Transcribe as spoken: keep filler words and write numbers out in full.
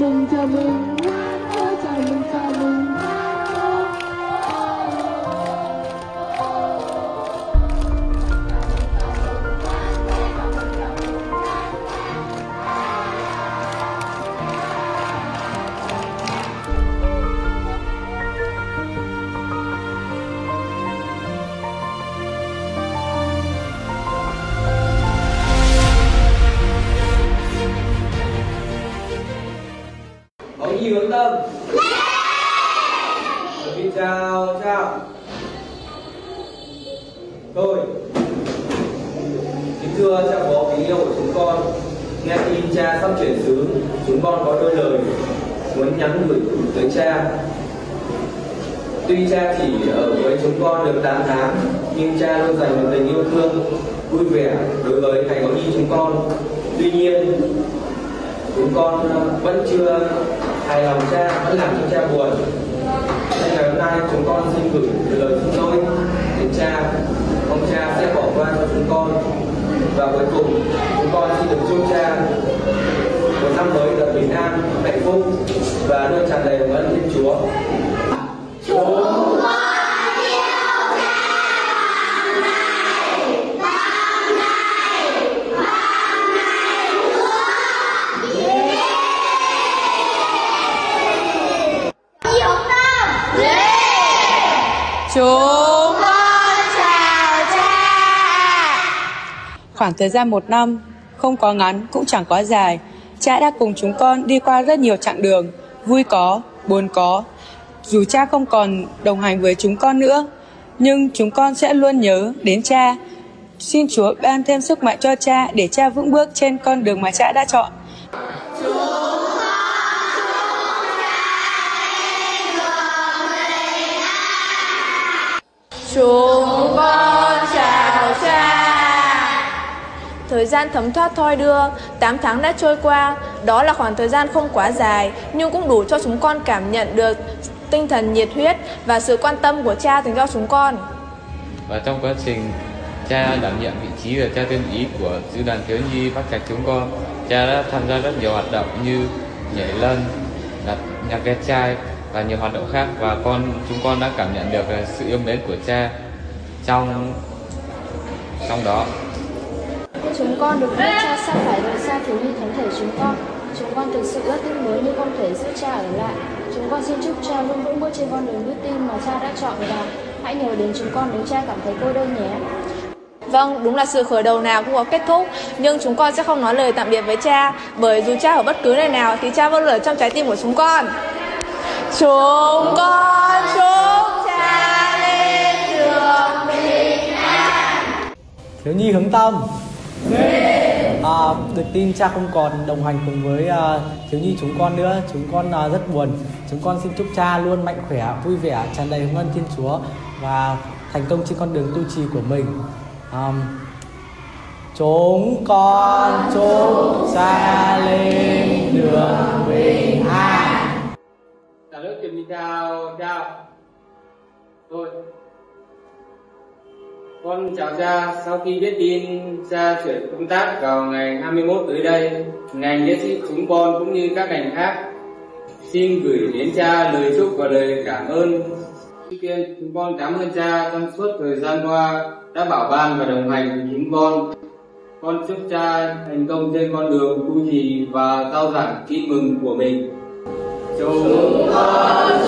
mừng chào mừng chào mừng chào mừng. Có gì hướng tâm? Xin chào, chào. Tôi kính thưa cha bố kính yêu của chúng con, nghe tin cha sắp chuyển xứ, chúng con có đôi lời muốn nhắn gửi tới cha. Tuy cha chỉ ở với chúng con được tám tháng, nhưng cha luôn dành một tình yêu thương, vui vẻ đối với thầy có nhi chúng con. Tuy nhiên, chúng con vẫn chưa hài lòng cha, vẫn làm cho cha buồn. Nên ngày hôm nay chúng con xin gửi lời xin lỗi đến cha. Mong cha sẽ bỏ qua cho chúng con. Và cuối cùng, chúng con xin được chúc cha một năm mới thật bình an, hạnh phúc và luôn tràn đầy ơn Thiên Chúa. Chúng con yêu cha bằng này, bằng này, bằng này nữa. Yeah. Yêu tâm. Yeah. Chúng con chào cha. Khoảng thời gian một năm, không có ngắn cũng chẳng có dài, cha đã cùng chúng con đi qua rất nhiều chặng đường, vui có, buồn có. Dù cha không còn đồng hành với chúng con nữa, nhưng chúng con sẽ luôn nhớ đến cha. Xin Chúa ban thêm sức mạnh cho cha để cha vững bước trên con đường mà cha đã chọn. Chúng con chào cha. Thời gian thấm thoát thoi đưa, tám tháng đã trôi qua. Đó là khoảng thời gian không quá dài, nhưng cũng đủ cho chúng con cảm nhận được tinh thần nhiệt huyết và sự quan tâm của cha dành cho chúng con. Và trong quá trình cha đảm nhiệm vị trí là cha tiên ý của Sư đoàn Thiếu nhi Bác Trạch chúng con, cha đã tham gia rất nhiều hoạt động như nhảy lân, đặt nhạc ghét trai và nhiều hoạt động khác, và con chúng con đã cảm nhận được sự yêu mến của cha trong trong đó. Chúng con được biết cha sắp phải rời xa thiếu nhi thánh thể chúng con. Chúng con thực sự rất tiếc nuối nhưng không thể giữ cha ở lại. Chúng con xin chúc cha luôn vững bước trên con đường đức tin mà cha đã chọn, và hãy nhớ đến chúng con nếu cha cảm thấy cô đơn nhé. Vâng, đúng là sự khởi đầu nào cũng có kết thúc, nhưng chúng con sẽ không nói lời tạm biệt với cha, bởi dù cha ở bất cứ nơi nào thì cha vẫn luôn ở trong trái tim của chúng con. Chúng con chúc cha lên đường bình an. Thiếu nhi hướng tâm. À, được tin cha không còn đồng hành cùng với uh, thiếu nhi chúng con nữa, chúng con uh, rất buồn. Chúng con xin chúc cha luôn mạnh khỏe, vui vẻ, tràn đầy hồng ân Thiên Chúa và thành công trên con đường tu trì của mình. Um, chúng con chúc cha lên đường bình an. Cả lớp chuẩn bị chào, chào. Thôi. Con chào cha, sau khi biết tin cha chuyển công tác vào ngày hai mươi mốt tới đây, ngành nghệ sĩ chúng con cũng như các ngành khác xin gửi đến cha lời chúc và lời cảm ơn. Trước tiên, chúng con cảm ơn cha trong suốt thời gian qua đã bảo ban và đồng hành cùng chúng con. Con chúc cha thành công trên con đường tu trì và rao giảng tin mừng của mình. Chúng con